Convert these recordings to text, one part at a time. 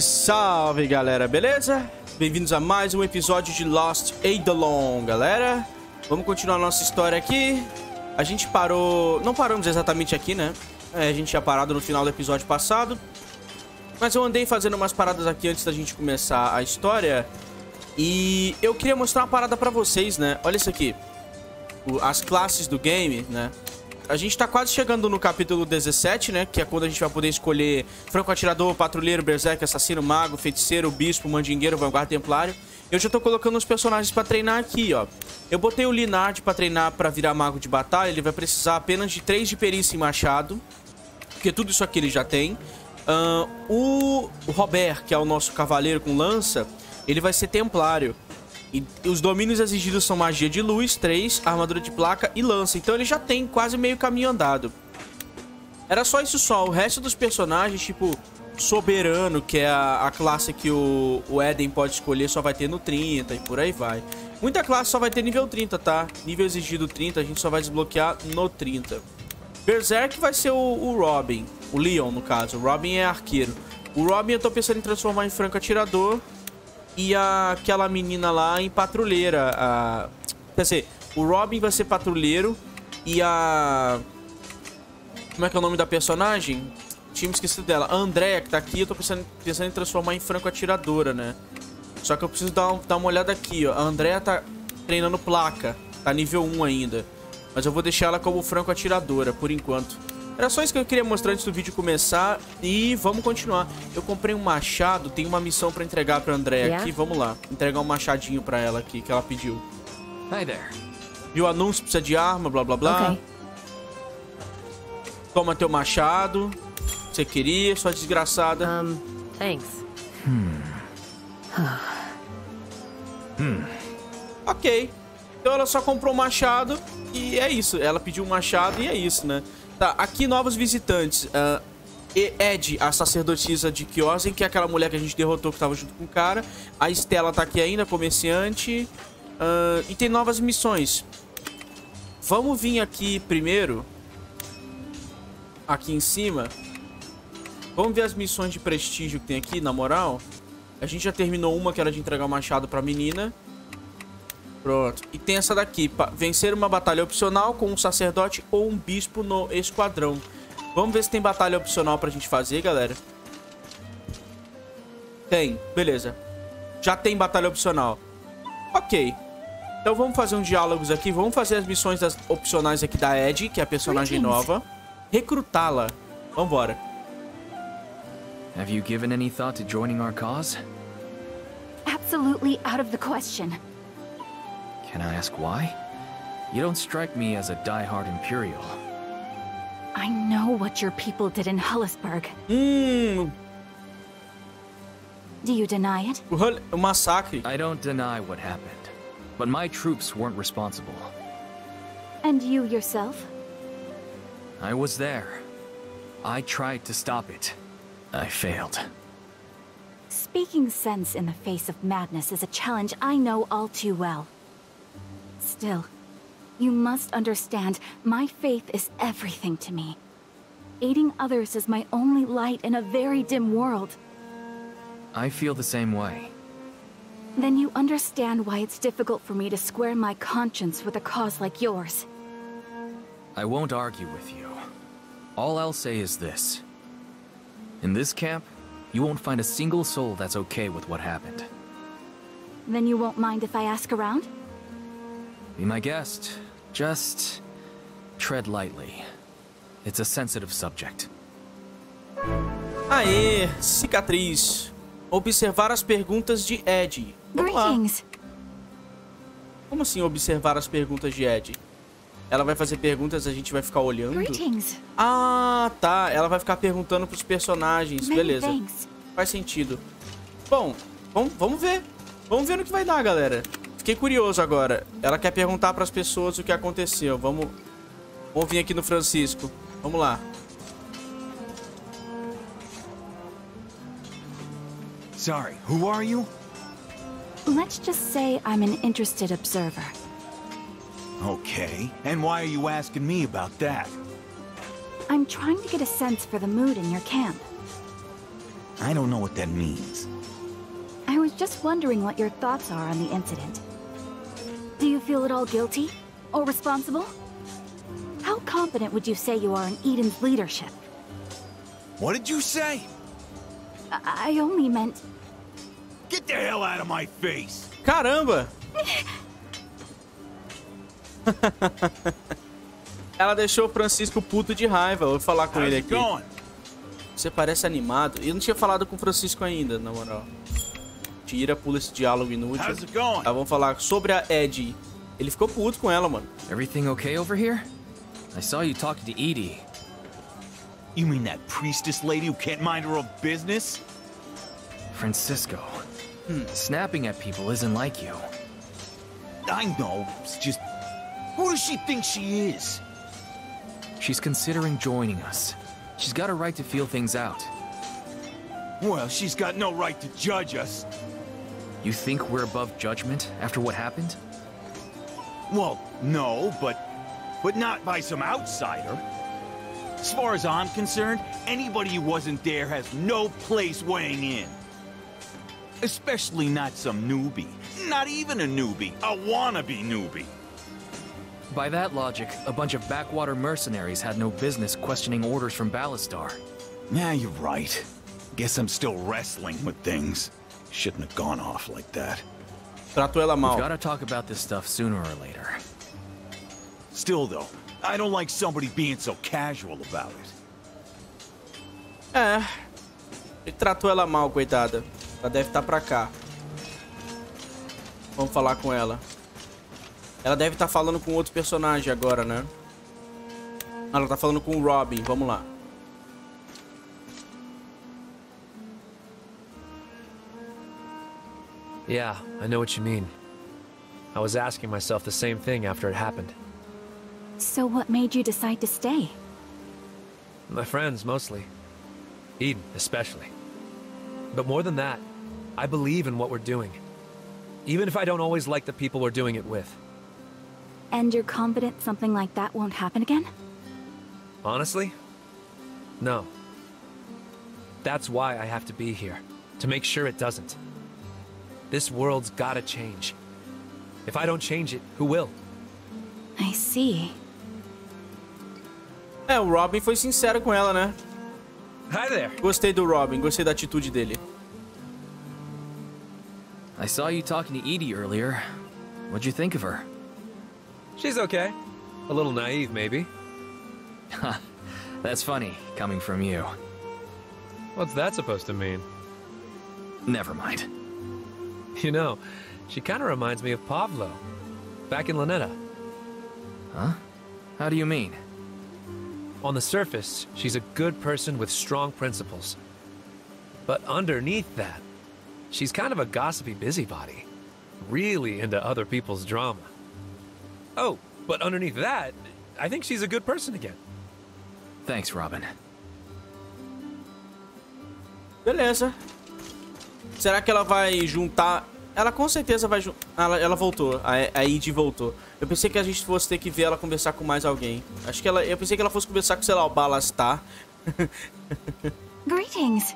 Salve, galera, beleza? Bem-vindos a mais um episódio de Lost Eidolon, galera. Vamos continuar a nossa história aqui. A gente parou... Não paramos exatamente aqui, né? A gente tinha parado no final do episódio passado. Mas eu andei fazendo umas paradas aqui antes da gente começar a história. E eu queria mostrar uma parada pra vocês, né? Olha isso aqui. As classes do game, né? A gente tá quase chegando no capítulo 17, né? Que é quando a gente vai poder escolher franco-atirador, patrulheiro, berserk, assassino, mago, feiticeiro, bispo, mandingueiro, vanguarda, templário. Eu já tô colocando os personagens pra treinar aqui, ó. Eu botei o Linard pra treinar pra virar mago de batalha. Ele vai precisar apenas de 3 de perícia em machado, porque tudo isso aqui ele já tem. O Robert, que é o nosso cavaleiro com lança, ele vai ser templário. E os domínios exigidos são magia de luz, 3, armadura de placa e lança. Então ele já tem quase meio caminho andado. Era só isso só. O resto dos personagens, tipo Soberano, que é a classe que o Eden pode escolher, só vai ter no 30 e por aí vai. Muita classe só vai ter nível 30, tá? Nível exigido 30, a gente só vai desbloquear no 30. Berserk vai ser o Robin. O Leon, no caso. O Robin é arqueiro. O Robin eu tô pensando em transformar em franco-atirador. E aquela menina lá em patrulheira. Quer dizer, o Robin vai ser patrulheiro. E como é que é o nome da personagem? Tinha me esquecido dela. A Andrea, que tá aqui, eu tô pensando em transformar em franco-atiradora, né? Só que eu preciso dar uma olhada aqui, ó. A Andrea tá treinando placa. Tá nível 1 ainda. Mas eu vou deixar ela como franco-atiradora, por enquanto. Era só isso que eu queria mostrar antes do vídeo começar. E vamos continuar. Eu comprei um machado. Tem uma missão pra entregar pra Andrea aqui. Vamos lá. Entregar um machadinho pra ela aqui, que ela pediu. Hi there. Viu o anúncio? Precisa de arma, blá, blá, blá. Okay. Toma teu machado. Você queria, sua desgraçada. Thanks. Ok. Então ela só comprou um machado. E é isso. Ela pediu um machado e é isso, né? Tá, aqui novos visitantes. Ed, a sacerdotisa de Kiosen, que é aquela mulher que a gente derrotou que tava junto com o cara. A Estela tá aqui ainda, comerciante. E tem novas missões. Vamos vir aqui primeiro. Aqui em cima. Vamos ver as missões de prestígio que tem aqui, na moral. A gente já terminou uma, que era de entregar o machado pra menina. Pronto. E tem essa daqui. Vencer uma batalha opcional com um sacerdote ou um bispo no esquadrão. Vamos ver se tem batalha opcional pra gente fazer, galera. Tem. Beleza. Já tem batalha opcional. Ok. Então vamos fazer uns diálogos aqui. Vamos fazer as missões opcionais aqui da Ed, que é a personagem nova. Recrutá-la. Vambora. Have you given any thought to joining our cause? Absolutely out of the question. Can I ask why? You don't strike me as a die-hard Imperial. I know what your people did in Hullisburg. Do you deny it? O massacre. I don't deny what happened, but my troops weren't responsible. And you yourself? I was there. I tried to stop it. I failed. Speaking sense in the face of madness is a challenge I know all too well. Still, you must understand, my faith is everything to me. Aiding others is my only light in a very dim world. I feel the same way. Then you understand why it's difficult for me to square my conscience with a cause like yours. I won't argue with you. All I'll say is this. In this camp, you won't find a single soul that's okay with what happened. Then you won't mind if I ask around? Be my guest. Just tread lightly. It's a sensitive subject. Aê, cicatriz. Observar as perguntas de Ed. Vamos lá. Greetings. Como assim observar as perguntas de Ed? Ela vai fazer perguntas, a gente vai ficar olhando? Greetings. Ah, tá. Ela vai ficar perguntando pros personagens. Many Beleza. thanks. Faz sentido. Bom, vamos ver. Vamos ver no que vai dar, galera. Fiquei curioso agora. Ela quer perguntar pras pessoas o que aconteceu. Vamos vir aqui no Francisco. Vamos lá. Sorry, who are you? Let's just say I'm an interested observer. Okay, and why are you asking me about that? I'm trying to get a sense for the mood in your camp. I don't know what that means. I was just wondering what your thoughts are on the incident. Do you feel at all guilty? Or responsible? How confident would you say you are in Eden's leadership? What did you say? I only meant... Get the hell out of my face! Caramba! Ela deixou o Francisco puto de raiva. Eu vou falar com ele aqui. Você parece animado. Eu não tinha falado com o Francisco ainda, na moral. Tira, pula esse diálogo inútil. Tá, vamos falar sobre a Eddie. Ele ficou puto com ela, mano. Everything okay over here? I saw you talking to Edie. You mean that priestess lady who can't mind her own business? Francisco. Snapping at people isn't like you. I know, it's just... Who does she think she is? She's considering joining us. She's got a right to feel things out. Well, she's got no right to judge us. You think we're above judgment after what happened? Well, no, but not by some outsider. As far as I'm concerned, anybody who wasn't there has no place weighing in. Especially not some newbie. Not even a newbie. A wannabe newbie. By that logic, a bunch of backwater mercenaries had no business questioning orders from Ballastar. Yeah, you're right. Guess I'm still wrestling with things. Shouldn't have gone off like that. Tratou ela mal. We've gotta talk about this stuff sooner or later. Still, though, I don't like somebody being so casual about it. É. Ele tratou ela mal, coitada. Ela deve estar pra cá. Vamos falar com ela. Ela deve estar falando com outro personagem agora, né? Ela tá falando com o Robin. Vamos lá. Yeah, I know what you mean. I was asking myself the same thing after it happened. So what made you decide to stay? My friends, mostly. Eden, especially. But more than that, I believe in what we're doing. Even if I don't always like the people we're doing it with. And you're confident something like that won't happen again? Honestly? No. That's why I have to be here. To make sure it doesn't. This world's gotta change. If I don't change it, who will? I see. É, o Robin foi sincero com ela, né? Hi there. Gostei do Robin, gostei da atitude dele. I saw you talking to Edie earlier. What'd you think of her? She's okay. A little naive, maybe. That's funny, coming from you. What's that supposed to mean? Never mind. You know, she kind of reminds me of Pavlo, back in Lanetta. Huh? How do you mean? On the surface, she's a good person with strong principles. But underneath that, she's kind of a gossipy busybody. Really into other people's drama. Oh, but underneath that, I think she's a good person again. Thanks, Robin. Beleza. Será que ela vai juntar... Ela com certeza vai juntar... Ela voltou. A Edie voltou. Eu pensei que a gente fosse ter que ver ela conversar com mais alguém. Acho que ela... Eu pensei que ela fosse conversar com, sei lá, o Ballastar. Greetings.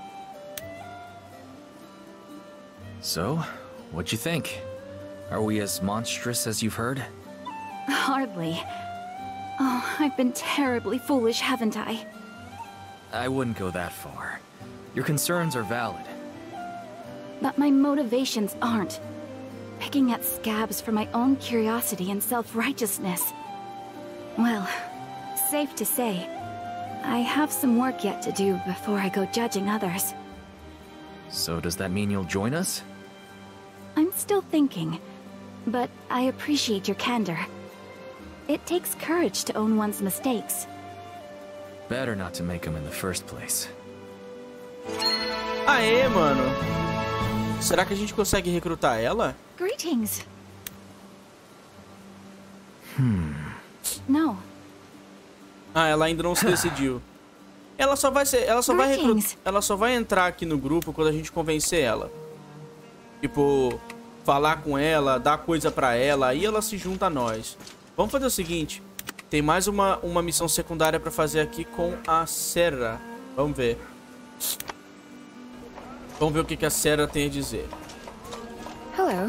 So, what'd you think? Are we as monstrous as you've heard? Hardly. Oh, I've been terribly foolish, haven't I? I wouldn't go that far. Your concerns are valid. But my motivations aren't. Picking at scabs for my own curiosity and self-righteousness. Well, safe to say, I have some work yet to do before I go judging others. So does that mean you'll join us? I'm still thinking, but I appreciate your candor. It takes courage to own one's mistakes. Better not to make them in the first place. Aê, mano. Será que a gente consegue recrutar ela? Greetings. No. Ah, ela ainda não se decidiu. Ela só vai entrar aqui no grupo quando a gente convencer ela. Tipo, falar com ela, dar coisa pra ela, aí ela se junta a nós. Vamos fazer o seguinte. Tem mais uma missão secundária pra fazer aqui com a Serra. Vamos ver. Vamos ver o que a Sarah tem a dizer. Hello.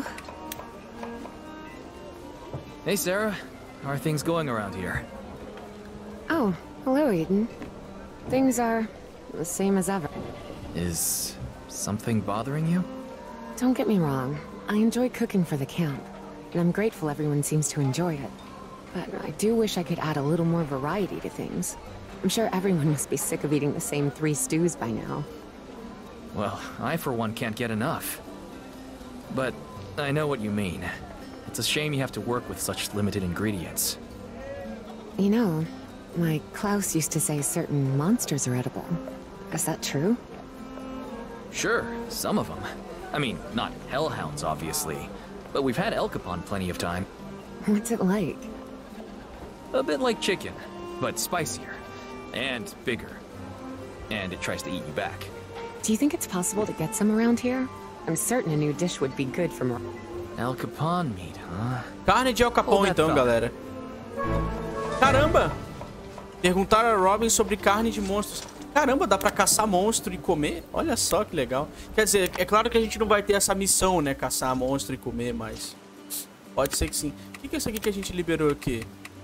Hey, Sarah. How are things going around here? Oh, hello, Eden. Things are the same as ever. Is something bothering you? Don't get me wrong. I enjoy cooking for the camp, and I'm grateful everyone seems to enjoy it. But I do wish I could add a little more variety to things. I'm sure everyone must be sick of eating the same 3 stews by now. Well, I for one can't get enough. But I know what you mean. It's a shame you have to work with such limited ingredients. You know, my Klaus used to say certain monsters are edible. Is that true? Sure, some of them. I mean, not hellhounds, obviously. But we've had El Capone plenty of time. What's it like? A bit like chicken, but spicier. And bigger. And it tries to eat you back. Do you think it's possible to get some around here? I'm certain a new dish would be good from... El Capone meat, huh? Carne de El Capone, então, galera. Caramba! Perguntaram a Robin sobre carne de monstros. Caramba, dá pra caçar monstro e comer? Olha só que legal. Quer dizer, é claro que a gente não vai ter essa missão, né? Caçar monstro e comer, mas... pode ser que sim. O que é isso aqui que a gente liberou aqui?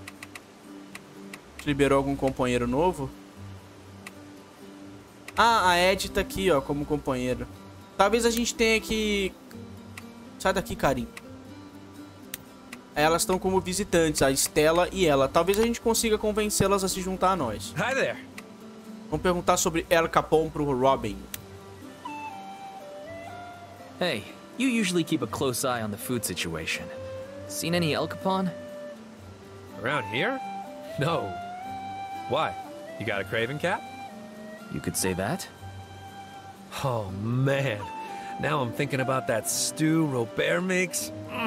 A gente liberou algum companheiro novo? Ah, a Ed tá aqui, ó, como companheiro. Talvez a gente tenha que... sai daqui, Karim. Elas estão como visitantes, a Stella e ela. Talvez a gente consiga convencê-las a se juntar a nós. Hi there. Vamos perguntar sobre El Capone pro Robin. Hey, you usually keep a close eye on the food situation. Seen any El Capone? Around here? No. Why? You got a craving, Cap? You could say that. Oh, man. Now I'm thinking about that stew Robert makes.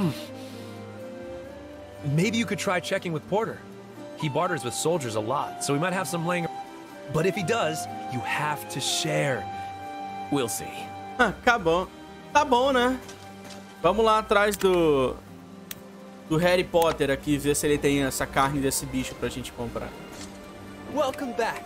Maybe you could try checking with Porter. He barters with soldiers a lot, so we might have some laying... But if he does, you have to share. We'll see. Ah, tá bom. Tá bom, né? Vamos lá atrás do Harry Potter aqui, ver se ele tem essa carne desse bicho pra gente comprar. Welcome back.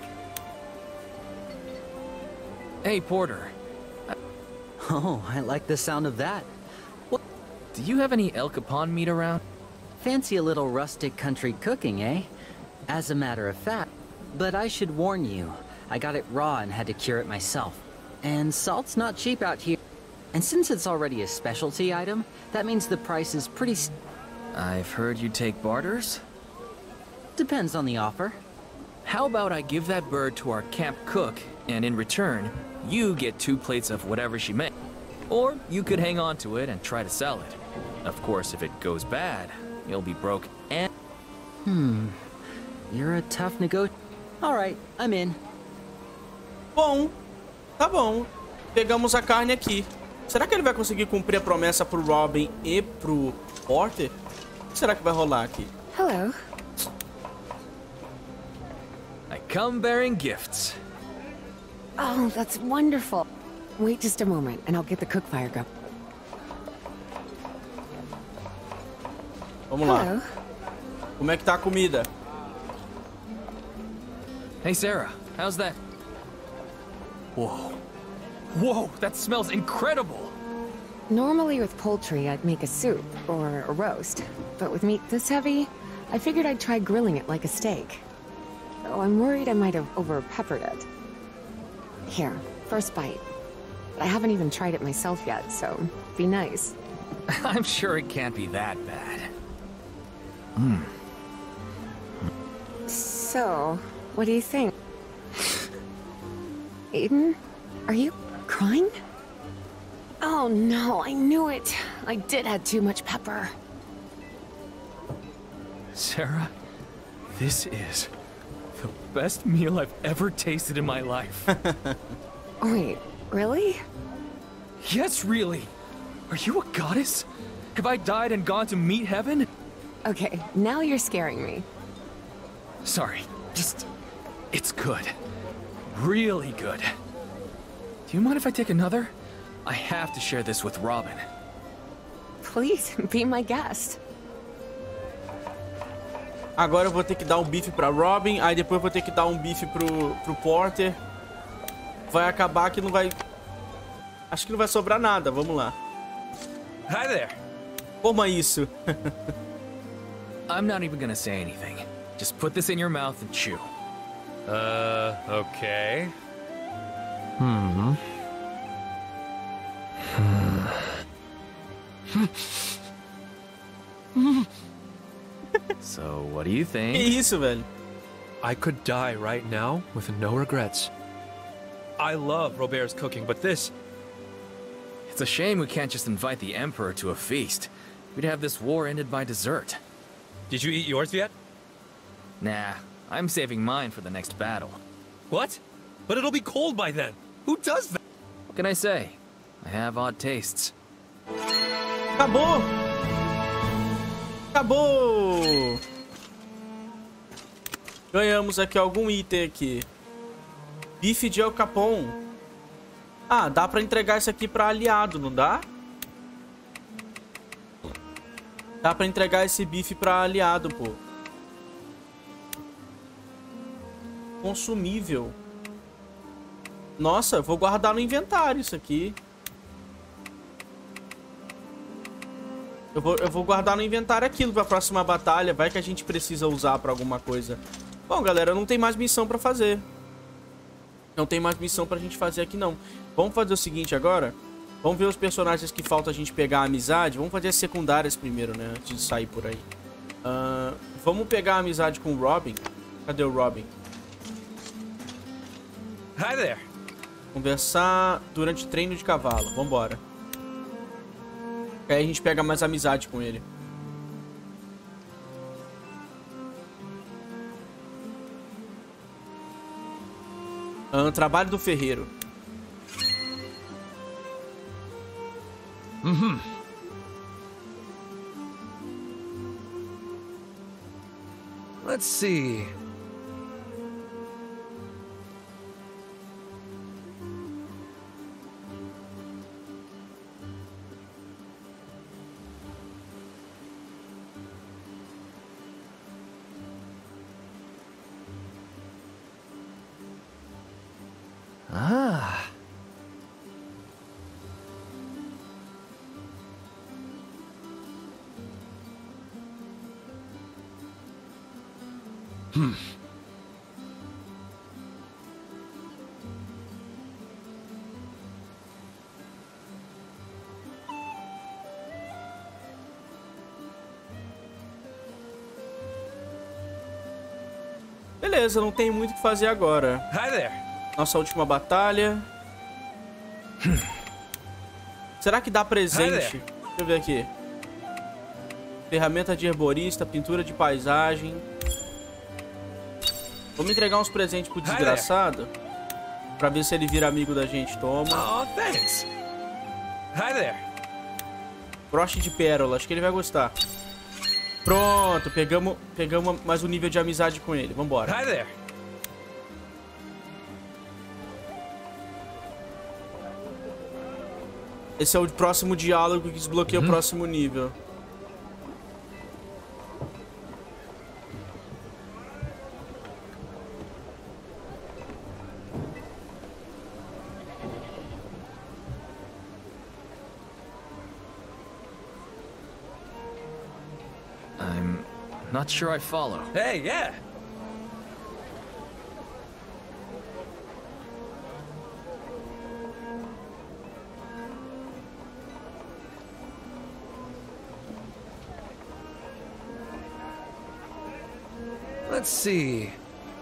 Hey, Porter. Oh, I like the sound of that. Do you have any El Capone meat around? Fancy a little rustic country cooking, eh? As a matter of fact, but I should warn you, I got it raw and had to cure it myself. And salt's not cheap out here. And since it's already a specialty item, that means the price is pretty... I've heard you take barters? Depends on the offer. How about I give that bird to our camp cook, and in return, you get 2 plates of whatever she makes. Or you could hang on to it and try to sell it. Of course, if it goes bad, you'll be broke and... You're a tough Alright, I'm in. Bom, tá bom. Pegamos a carne aqui. Será que ele vai conseguir cumprir a promessa pro Robin e pro Porter? O que será que vai rolar aqui? Hello. I come bearing gifts. Oh, that's wonderful. Wait just a moment, and I'll get the cook fire going. Vamos lá. Hello. Como é que tá a comida? Hey, Sarah, how's that? Whoa. Whoa, that smells incredible! Normally with poultry, I'd make a soup or a roast. But with meat this heavy, I figured I'd try grilling it like a steak. Though I'm worried I might have over-peppered it. Here, first bite. But I haven't even tried it myself yet, so be nice. I'm sure it can't be that bad. So, what do you think? Aiden? Are you crying? Oh no, I knew it. I did add too much pepper. Sarah, this is the best meal I've ever tasted in my life. Wait, really? Yes, really. Are you a goddess? Have I died and gone to meet heaven? Okay, now you're scaring me. Sorry, just... it's good. Really good. Do you mind if I take another? I have to share this with Robin. Please, be my guest. Agora eu vou ter que dar um bife pra Robin, aí depois eu vou ter que dar um bife pro Porter. Vai acabar que não vai... Acho que não vai sobrar nada. Vamos lá. Hi there. Coma isso. I'm not even gonna say anything. Just put this in your mouth and chew. Okay. So, what do you Que think? isso, velho? I could die right now with no regrets. I love Robert's cooking, but this... It's a shame we can't just invite the Emperor to a feast. We'd have this war ended by dessert. Did you eat yours yet? Nah, I'm saving mine for the next battle. What? But it'll be cold by then. Who does that? What can I say? I have odd tastes. Acabou! Acabou! Ganhamos aqui algum item aqui. Bife de El Capone. Ah, dá pra entregar isso aqui pra aliado, não dá? Dá pra entregar esse bife pra aliado, pô. Consumível. Nossa, vou guardar no inventário isso aqui. Eu vou guardar no inventário aquilo pra próxima batalha. Vai que a gente precisa usar pra alguma coisa. Bom, galera, não tem mais missão pra fazer. Não tem mais missão pra gente fazer aqui, não. Vamos fazer o seguinte agora. Vamos ver os personagens que falta a gente pegar a amizade. Vamos fazer as secundárias primeiro, né? Antes de sair por aí. Vamos pegar a amizade com o Robin. Cadê o Robin? Hi there. Conversar durante treino de cavalo. Vambora. Aí a gente pega mais amizade com ele. Trabalho do ferreiro. Let's see. Ah. Beleza, não tem muito o que fazer agora. Hi there. Nossa última batalha. Será que dá presente? Deixa eu ver aqui. Ferramenta de herborista, pintura de paisagem. Vamos entregar uns presentes pro desgraçado. Pra ver se ele vira amigo da gente. Toma. Oh, thanks. Hi there. Broche de pérola, acho que ele vai gostar. Pronto, pegamos mais um nível de amizade com ele. Vambora. Hi there. Esse é o próximo diálogo que desbloqueia o próximo nível. I'm not sure I follow. Hey, yeah. Let's see.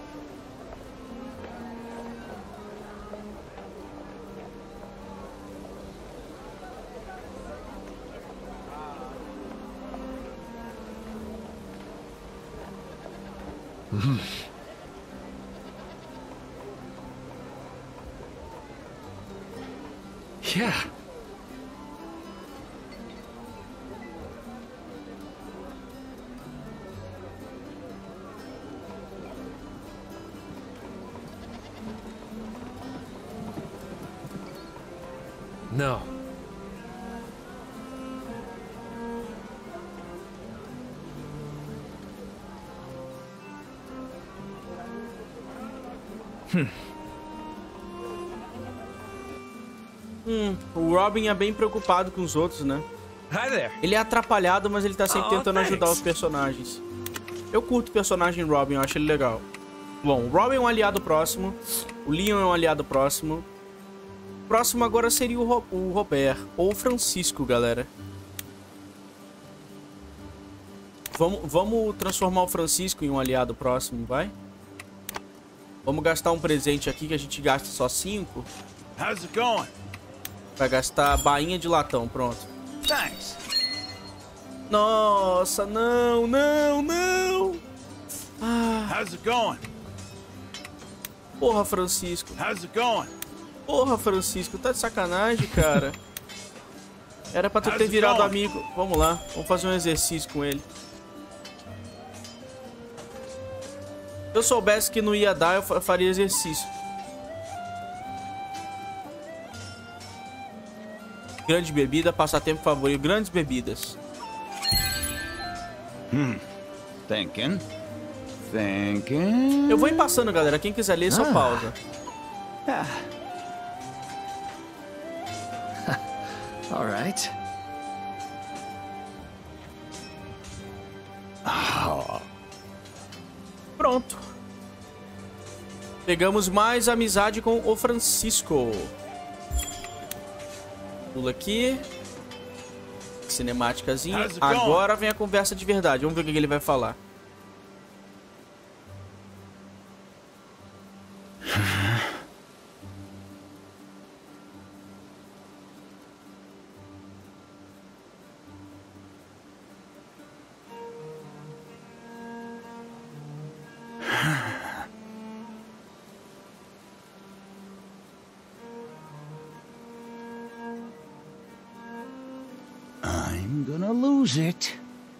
Yeah. No. O Robin é bem preocupado com os outros, né? Hi there. Ele é atrapalhado, mas ele tá sempre Oh, tentando ajudar thanks. os personagens. Eu curto o personagem Robin, eu acho ele legal. Bom, o Robin é um aliado próximo. O Leon é um aliado próximo. O próximo agora seria o Robert. Ou o Francisco, galera. Vamos transformar o Francisco em um aliado próximo, vai? Vamos gastar um presente aqui que a gente gasta só 5. How's it going? Vai gastar bainha de latão, pronto. Thanks. Nossa, não, não, não. How's it going? Porra, Francisco. How's it going? Porra, Francisco, tá de sacanagem, cara. Era pra tu ter virado amigo. Vamos lá, vamos fazer um exercício com ele. Se eu soubesse que não ia dar, eu faria exercício. Grande bebida, passatempo favorito. Grandes bebidas. Thinking. Eu vou ir passando, galera. Quem quiser ler, só pausa. All right. Pronto. Pegamos mais amizade com o Francisco. Pula aqui. Cinemáticazinha. Agora vem a conversa de verdade. Vamos ver o que ele vai falar. I'm gonna lose it.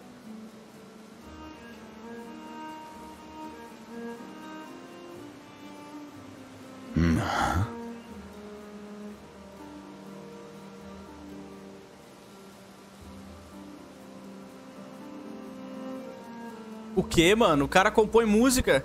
O que, mano? O cara compõe música.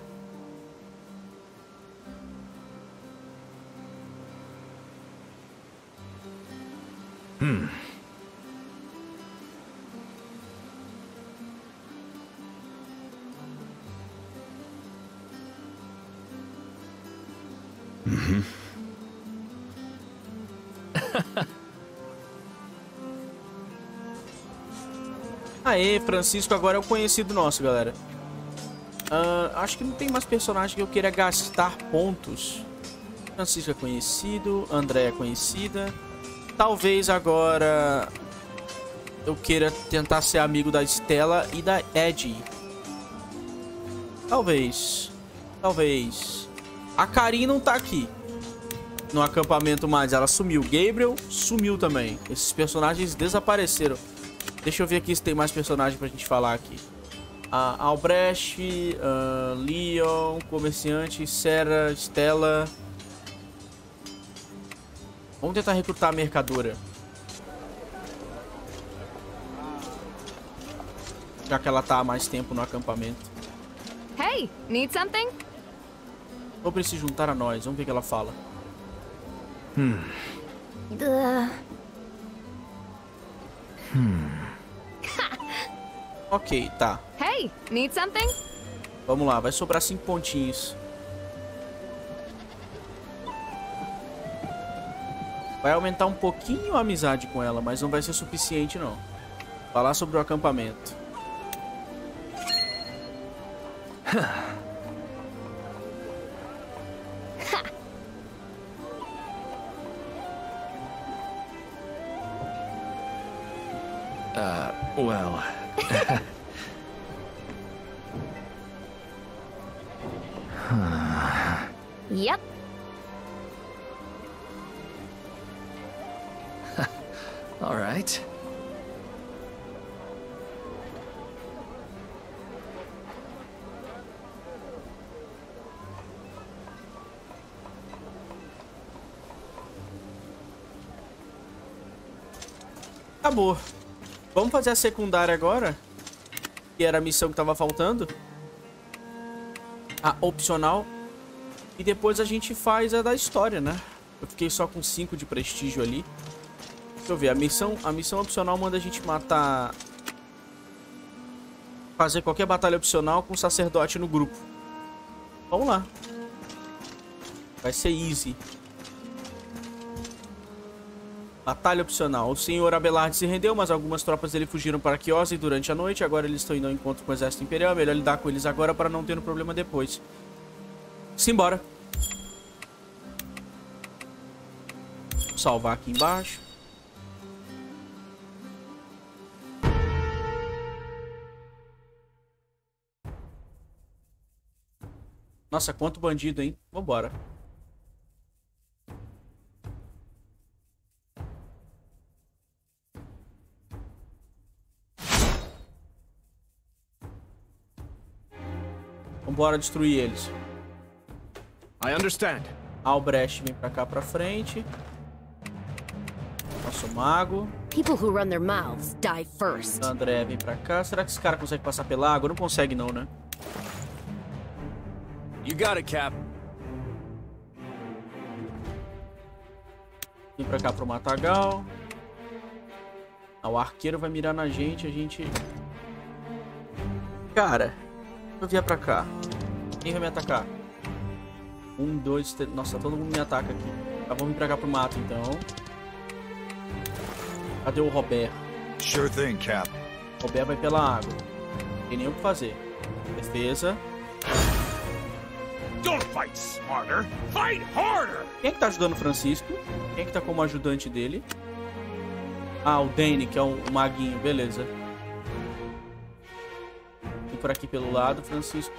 Aê, Francisco agora é o conhecido nosso, galera. Acho que não tem mais personagem que eu queira gastar pontos. Francisco é conhecido, André é conhecida. Talvez agora eu queira tentar ser amigo da Stella e da Eddie. Talvez. Talvez. A Karin não tá aqui no acampamento mais, ela sumiu. Gabriel sumiu também. Esses personagens desapareceram. Deixa eu ver aqui se tem mais personagem pra gente falar aqui. Albrecht, Leon, comerciante, Sarah, Stella. Vamos tentar recrutar a mercadora. Já que ela tá há mais tempo no acampamento. Hey, need something? Sobre se juntar a nós. Vamos ver o que ela fala. Ok, tá. Hey, need something? Vamos lá, vai sobrar 5 pontinhos. Vai aumentar um pouquinho a amizade com ela, mas não vai ser suficiente, não. Falar sobre o acampamento. Well... Yep. All right. Acabou. Vamos fazer a secundária agora. Que era a missão que tava faltando. A opcional. E depois a gente faz a da história, né? Eu fiquei só com 5 de prestígio ali. Deixa eu ver, a missão opcional manda a gente matar... Fazer qualquer batalha opcional com um sacerdote no grupo. Vamos lá. Vai ser easy. Batalha opcional. O senhor Abelard se rendeu, mas algumas tropas dele fugiram para Chiose durante a noite. Agora eles estão indo ao encontro com o exército imperial. É melhor lidar com eles agora para não ter um problema depois. Simbora. Vou salvar aqui embaixo. Nossa, quanto bandido, hein? Vambora. Vambora destruir eles. I understand. Albrecht vem pra cá pra frente. Nosso mago. People who run their mouths die first. André vem pra cá. Será que esse cara consegue passar pela água? Não consegue não, né? You got it, Cap. Vem pra cá pro Matagal. Ah, o arqueiro vai mirar na gente, a gente... Cara, eu vier pra cá. Quem vai me atacar? 1, 2, 3... Nossa, todo mundo me ataca aqui. Tá, vamos vir pra cá pro mato, então. Cadê o Robert? Sure thing, Cap. Robert vai pela água. Não tem nem o que fazer. Defesa. Don't fight smarter, fight harder! Quem é que tá ajudando o Francisco? Quem é que tá como ajudante dele? Ah, o Danny, que é o maguinho, beleza. Vem por aqui pelo lado, Francisco.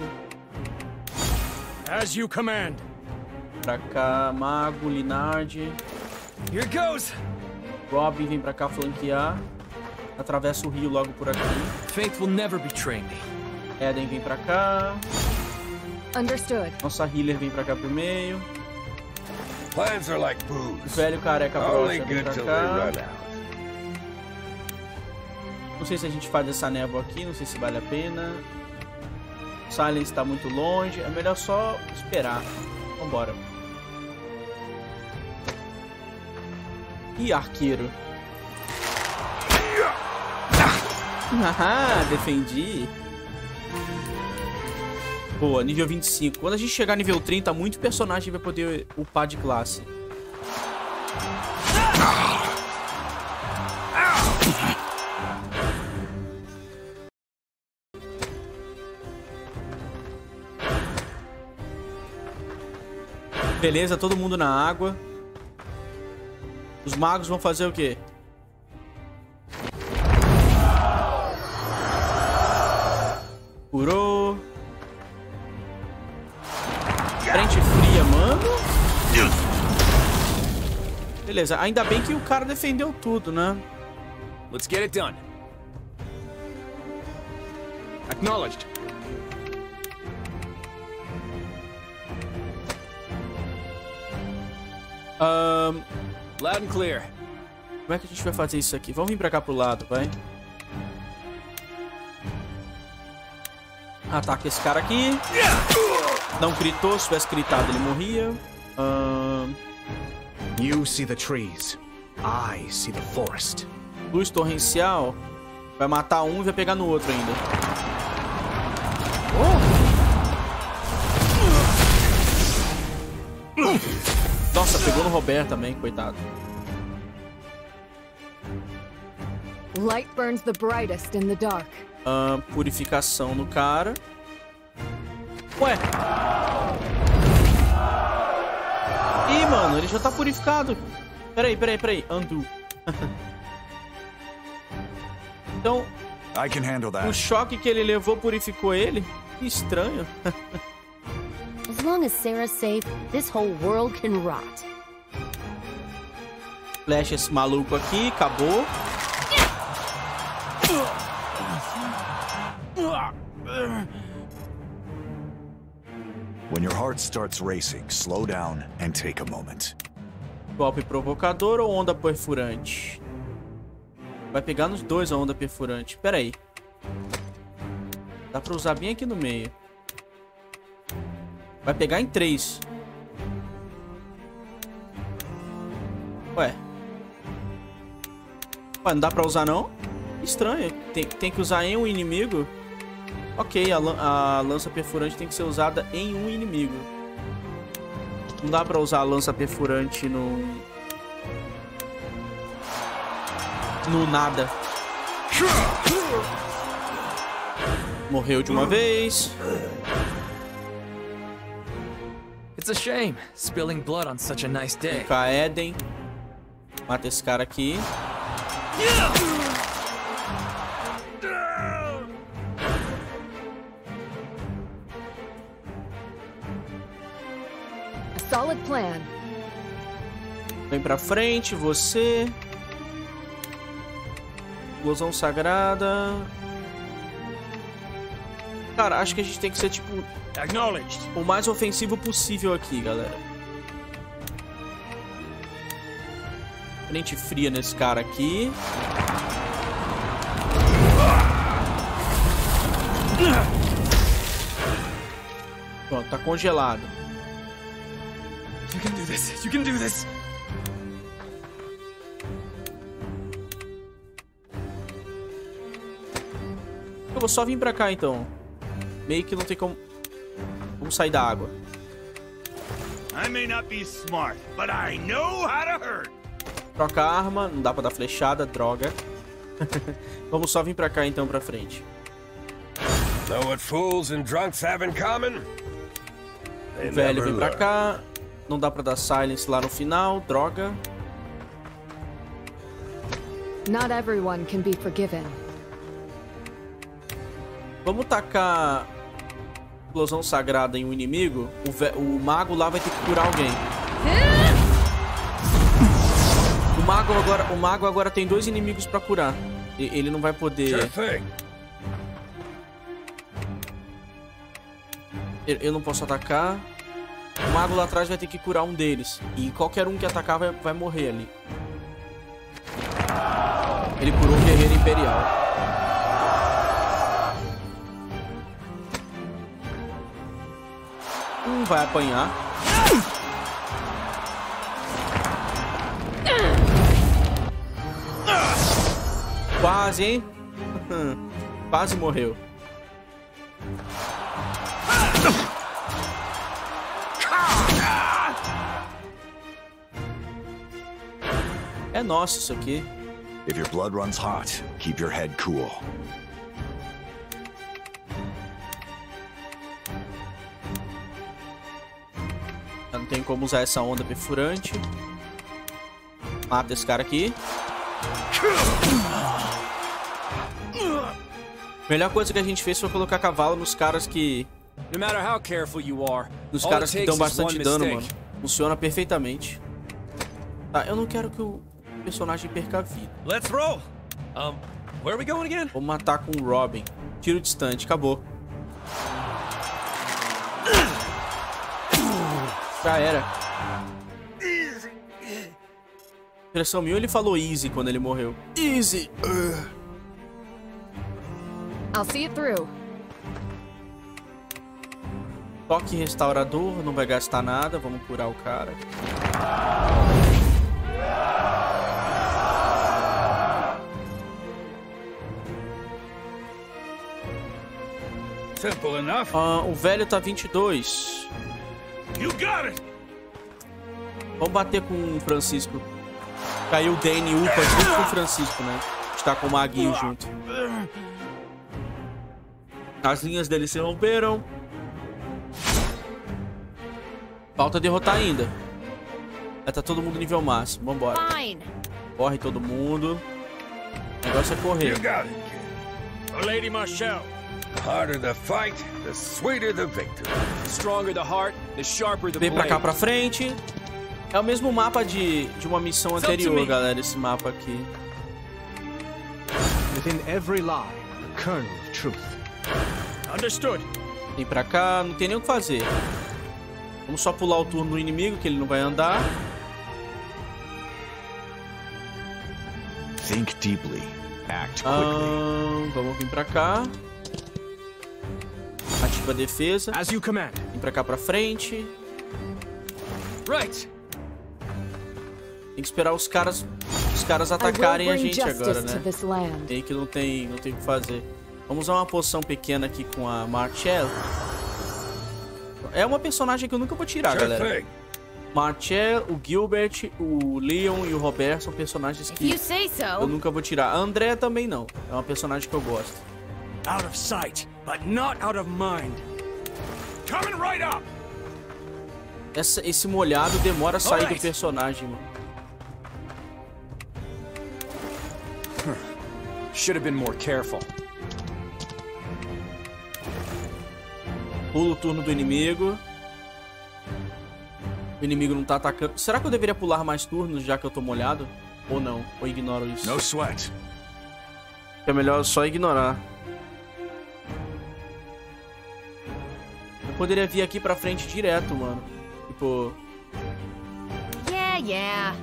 As you command. Pra cá, mago, Linard. Here goes. Robin vem pra cá flanquear. Atravessa o rio logo por aqui. Faith will never betray me. Eden vem pra cá. Understood. Nossa healer vem pra cá pro meio. Plans are like O booze. velho careca Only broxa vem good pra till they cá. run out. Não sei se a gente faz essa névoa aqui, não sei se vale a pena. Silence tá muito longe, é melhor só esperar. Vambora. Ih, arqueiro. Haha, defendi. Boa, nível 25. Quando a gente chegar nível 30, muito personagem vai poder upar de classe. Beleza, todo mundo na água. Os magos vão fazer o quê? Curou. Frente fria, mano. Beleza, ainda bem que o cara defendeu tudo, né? Let's get it done. Acknowledged. Loud and clear. Como é que a gente vai fazer isso aqui? Vamos vir pra cá pro lado, vai. Ataca esse cara aqui. Não gritou, se tivesse gritado ele morria. You see the trees. I see the forest. Luz torrencial. Vai matar um e vai pegar no outro ainda. Nossa, pegou no Robert também, coitado. Light burns the brightest in the dark. Purificação no cara. Ué. Ih, mano, ele já tá purificado. Peraí. Undo. Então, I can handle that. o choque que ele levou purificou ele? Que estranho. As long as Sarah's safe, this whole world can rot. Flecha esse maluco aqui, acabou. When your heart starts racing, slow down and take a moment. Golpe provocador ou onda perfurante? Vai pegar nos dois a onda perfurante. Pera aí. Dá pra usar bem aqui no meio. Vai pegar em 3. Ué, não dá pra usar não? Estranho. Tem que usar em um inimigo? Ok, a lança perfurante tem que ser usada em um inimigo. Não dá pra usar a lança perfurante no nada. Morreu de uma vez. It's a shame, spilling blood on such a nice day. Fica a Eden. Mata esse cara aqui. A solid plan. Vem pra frente, você. Explosão sagrada. Cara, acho que a gente tem que ser, tipo, o mais ofensivo possível aqui, galera. Frente fria nesse cara aqui. Pronto, tá congelado. You can do this. You can do this. Eu vou só vir pra cá, então. Meio que não tem como... Vamos sair da água. I may not be smart, but I know how to hurt. Troca a arma. Não dá pra dar flechada, droga. Vamos só vir pra cá, então, pra frente. Know what fools and drunks have in common? O velho vem pra cá. Não dá pra dar silence lá no final, droga. Not everyone can be forgiven. Vamos tacar explosão sagrada em um inimigo. O mago lá vai ter que curar alguém. O mago agora tem 2 inimigos pra curar. Ele não vai poder... Eu não posso atacar. O mago lá atrás vai ter que curar um deles. E qualquer um que atacar vai morrer ali. Ele curou o guerreiro imperial. Vai apanhar. Quase, hein? Quase morreu. É nosso isso aqui. If your blood runs hot, keep your head cool. Não tem como usar essa onda perfurante. Mata esse cara aqui. Melhor coisa que a gente fez foi colocar cavalo nos caras que... Nos caras que dão bastante dano, mano. Funciona perfeitamente. Tá, eu não quero que o personagem perca a vida. Let's roll. Where are we going again? Vou matar com o Robin. Tiro distante, acabou. Já era. Impressão minha, ele falou easy quando ele morreu. Easy. I'll see it through. Toque restaurador, não vai gastar nada. Vamos curar o cara. Simple enough. O velho tá 22. You got it. Vamos bater com o Francisco. Caiu o Danny Upa junto com o Francisco, né? Está com o Maguinho junto. As linhas dele se romperam. Falta derrotar ainda. Tá todo mundo nível máximo. Vambora. Corre todo mundo. O negócio é correr. You got it, kid. Lady Marshall. The harder the fight, the sweeter the victory. The stronger the heart, the sharper the blade. Vem pra cá pra frente. É o mesmo mapa de uma missão anterior, galera, esse mapa aqui. Within every lie, the kernel of truth. Understood. Vem pra cá, não tem nem o que fazer. Vamos só pular o turno do inimigo, que ele não vai andar. Think deeply. Act quickly. Vamos vir pra cá. Ativa a defesa. As you command. Vem pra cá pra frente. Right. Tem que esperar os caras atacarem a gente agora, né? Meio que não tem o que fazer. Vamos usar uma poção pequena aqui com a Marchelle. É uma personagem que eu nunca vou tirar, galera. Marchelle, o Gilbert, o Leon e o Robert são personagens que eu nunca vou tirar. A Andrea também não. É uma personagem que eu gosto. Out of sight, but not out of mind. Coming right up. Esse molhado demora a sair do personagem, mano. Should have been more careful. Pula o turno do inimigo. O inimigo não tá atacando. Será que eu deveria pular mais turnos já que eu tô molhado? Ou não? Ou ignoro isso? No sweat. É melhor só ignorar. Eu poderia vir aqui pra frente direto, mano. Tipo... Yeah.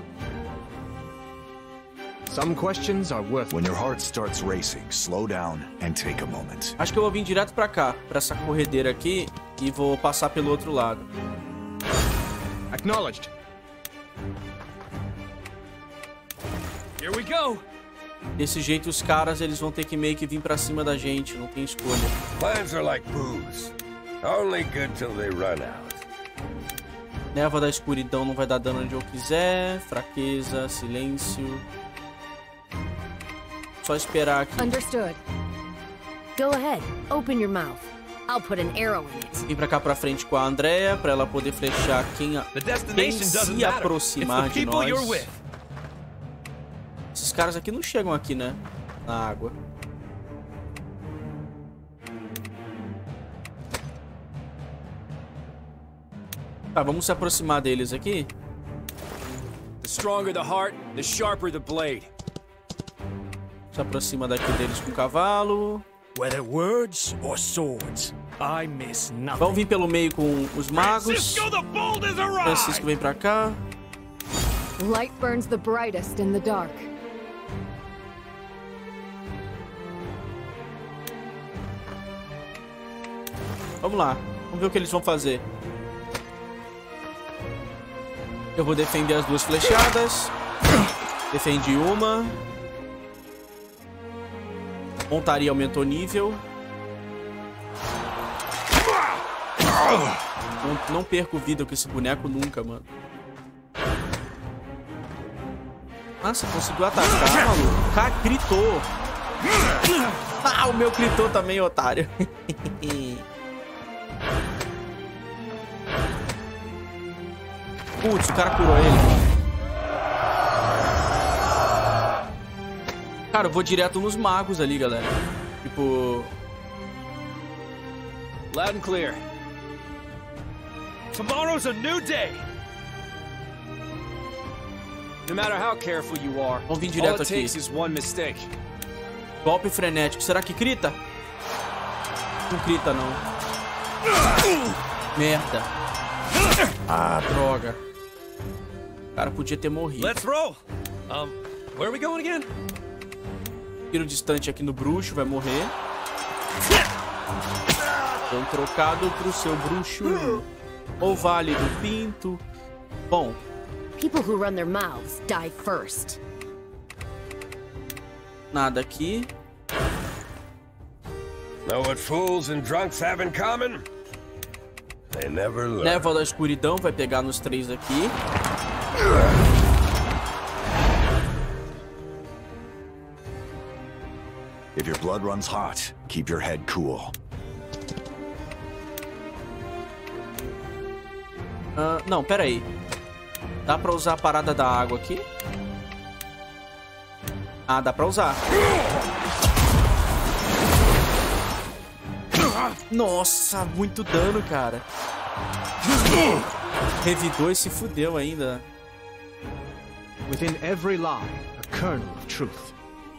Some questions are worth. When your heart starts racing, slow down and take a moment. Acho que eu vou vir direto pra cá, pra essa corredeira aqui, e vou passar pelo outro lado. Acknowledged. Here we go. Desse jeito os caras eles vão ter que meio que vir pra cima da gente, não tem escolha. Plans are like booze. Only good till they run out. Névoa da escuridão não vai dar dano onde eu quiser. Fraqueza, silêncio. Só esperar aqui. Understood. Go ahead, open your mouth. I'll put an arrow in it. Vim pra cá pra frente com a Andrea pra ela poder flechar quem se aproximar de nós. Esses caras aqui não chegam aqui, né? Na água. Tá, vamos se aproximar deles aqui. The stronger the heart, the sharper the blade. Se aproxima daqui deles com o cavalo. Whether words or swords, I miss nothing. Vamos vir pelo meio com os magos. Francisco vem pra cá. Light burns the brightest in the dark. Vamos lá. Vamos ver o que eles vão fazer. Eu vou defender as duas flechadas. Defendi uma. Montaria aumentou nível. Não perco vida com esse boneco nunca, mano. Nossa, conseguiu atacar, maluco. Cara, gritou. Ah, o meu gritou também, otário. Putz, o cara curou ele. Cara, eu vou direto nos magos ali, galera. Tipo... Loud and clear. Tomorrow's a new day. No matter how careful you are, vamos vir direto all it aqui. takes is one mistake. Golpe frenético. Será que crita? Não crita, não. Merda. Ah, droga. O cara podia ter morrido. Let's roll. Where are we going again? Tiro distante aqui no bruxo, vai morrer. Foi trocado pro seu bruxo. Ou vale do pinto. Bom. People who run their mouths die first. Nada aqui. Know what fools and drunks have in common? They never learn. Névoa da escuridão vai pegar nos três aqui. If your blood runs hot, keep your head cool. Não, pera aí. Dá pra usar a parada da água aqui? Ah, dá pra usar. Nossa, muito dano, cara. Revidou e se fudeu ainda. Within every lie, a kernel of truth.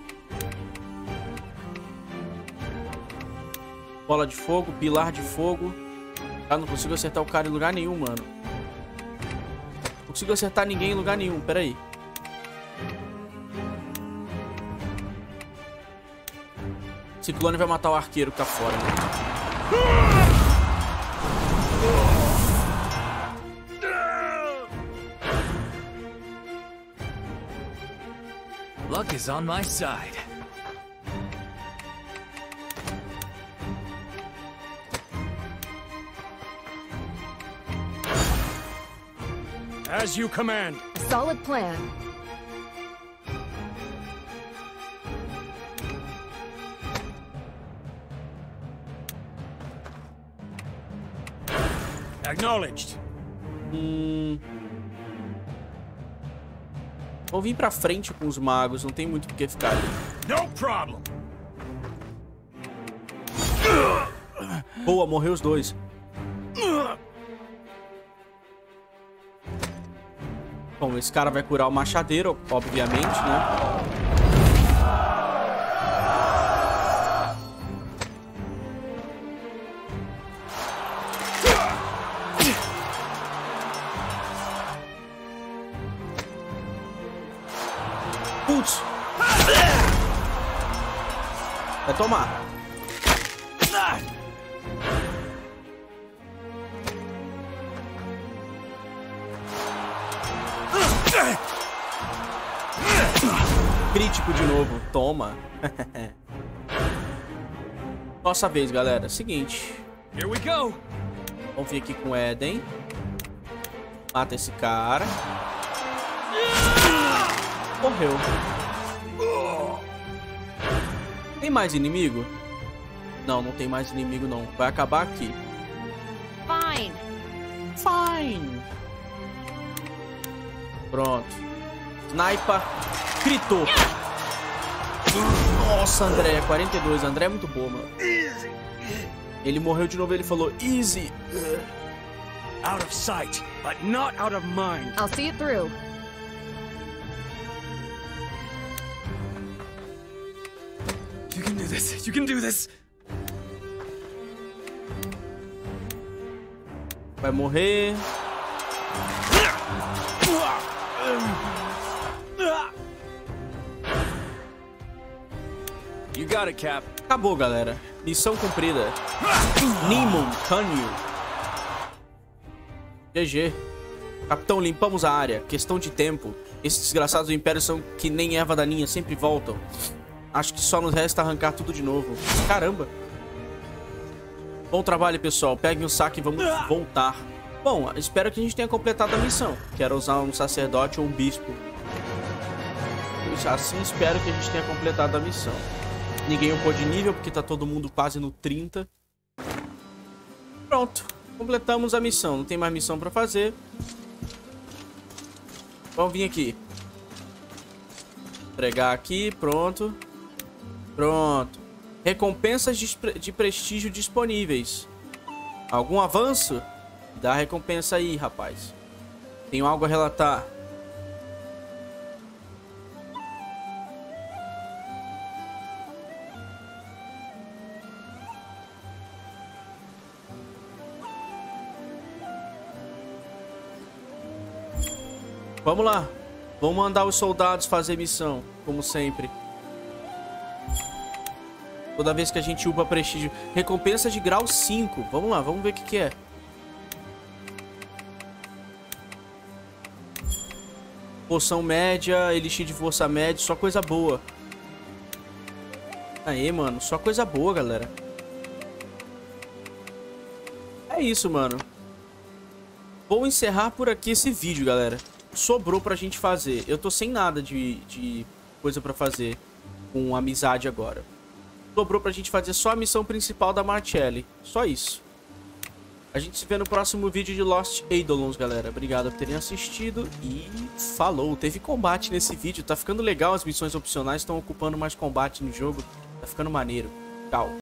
Bola de fogo, pilar de fogo. Ah, não consigo acertar o cara em lugar nenhum, mano. Não consigo acertar ninguém em lugar nenhum, pera aí. Ciclone vai matar o arqueiro que tá fora, né? Luck is on my side. As you command. Solid plan. Acknowledged. Vou vir pra frente com os magos, não tem muito por que ficar ali. No problem. Boa, morreu os dois. Bom, esse cara vai curar o machadeiro, obviamente, né? Putz! Vai tomar. Crítico de novo. Toma. Nossa vez, galera. Seguinte. Here we go. Vamos vir aqui com o Eden. Mata esse cara. Morreu. Tem mais inimigo? Não, não tem mais inimigo não. Vai acabar aqui. Fine. Fine. Pronto. Sniper. Gritou. Nossa, André. 42. André é muito boa, mano. Ele morreu de novo. Ele falou easy. Out of sight, but not out of mind. I'll see it through. You can do this. You can do this. Vai morrer. You got it, Cap. Acabou, galera. Missão cumprida. Nimon, Kanyu. GG. Capitão, limpamos a área. Questão de tempo. Esses desgraçados do Império são que nem erva daninha, sempre voltam. Acho que só nos resta arrancar tudo de novo. Caramba. Bom trabalho, pessoal. Peguem o saco e vamos voltar. Bom, espero que a gente tenha completado a missão. Quero usar um sacerdote ou um bispo. Assim espero que a gente tenha completado a missão. Ninguém upou de nível, porque tá todo mundo quase no 30. Pronto. Completamos a missão. Não tem mais missão pra fazer. Vamos vir aqui. Entregar aqui. Pronto. Pronto. Recompensas de prestígio disponíveis. Algum avanço? Dá a recompensa aí, rapaz. Tenho algo a relatar. Vamos lá. Vamos mandar os soldados fazer missão, como sempre. Toda vez que a gente upa prestígio. Recompensa de grau 5. Vamos lá, vamos ver o que é. Poção média, elixir de força média, só coisa boa. Aí, mano, só coisa boa, galera. É isso, mano. Vou encerrar por aqui esse vídeo, galera. Sobrou pra gente fazer. Eu tô sem nada de coisa pra fazer com amizade agora. Sobrou pra gente fazer só a missão principal da Martelli. Só isso. A gente se vê no próximo vídeo de Lost Eidolons, galera. Obrigado por terem assistido e falou. Teve combate nesse vídeo. Tá ficando legal, as missões opcionais estão ocupando mais combate no jogo. Tá ficando maneiro. Tchau.